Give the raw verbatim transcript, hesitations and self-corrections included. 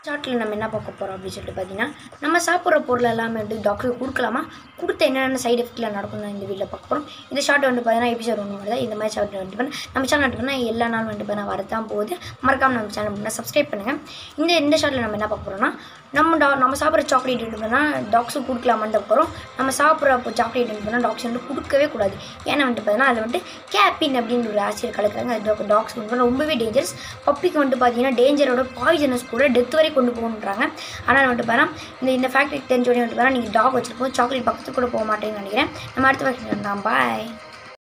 சாட்டில் நம்ம என்ன பார்க்க போகிறோம் அப்படின்னு சொல்லிட்டு பார்த்தீங்கன்னா, நம்ம சாப்பிட்ற பொருள் எல்லாமே வந்து டாக்டருக்கு கொடுக்கலாமா, கொடுத்த என்னென்ன சைடு எஃபெக்ட்டில் நடக்கும் இந்த வீடியோவில் பார்க்க போகிறோம். இந்த ஷார்ட் வந்து பார்த்தீங்கன்னா எபிசோட் ஒன்று மாதிரி தான். இந்த மாதிரி ஷார்ட் வந்து பண்ணி நம்ம சேனல் வந்து பண்ணால் எல்லா நாளும் வந்து பண்ணால் வரதான் போகுது. மறக்காமல் நம்ம சேனல் பண்ணால் சப்ஸ்கிரைப் பண்ணுங்கள். இந்த இந்த ஷார்ட்டில் நம்ம என்ன பார்க்க போகிறோம்னா, நம்ம டா நம்ம சாப்பிட்ற சாக்லேட் வந்து பண்ணால் டாக்ஸுக்கு கொடுக்கலாமான்னு போகிறோம். நம்ம சாப்பிட்ற சாக்லேட் வந்து பண்ணால் டாக்ஸ் வந்து கொடுக்கவே கூடாது. ஏன்னா வந்துட்டு பார்த்தீங்கன்னா அதில் வந்துட்டு கேப்பின் அப்படின்னு ஒரு ஆசிரியர் கலக்குறாங்க. அது டாக்ஸ் வந்து ரொம்பவே டேஞ்சரஸ். பப்பிக்கு வந்துட்டு பார்த்தீங்கன்னா டேஞ்சரோட பாய்சனஸ் கூட டெத் வரை கொண்டு போகணுன்றாங்க. ஆனால் வந்துட்டு பார்த்தா இந்த இந்த ஃபேக்ட்ரி தெரிஞ்சோடனே வந்துட்டு பார்த்தா நீங்கள் டாக் வச்சுருப்போம் சாக்லேட் பக்கத்துக்கு கூட போக மாட்டேன்னு நினைக்கிறேன். நம்ம அடுத்த ஃபேக்ட்ரி தான். பாய்.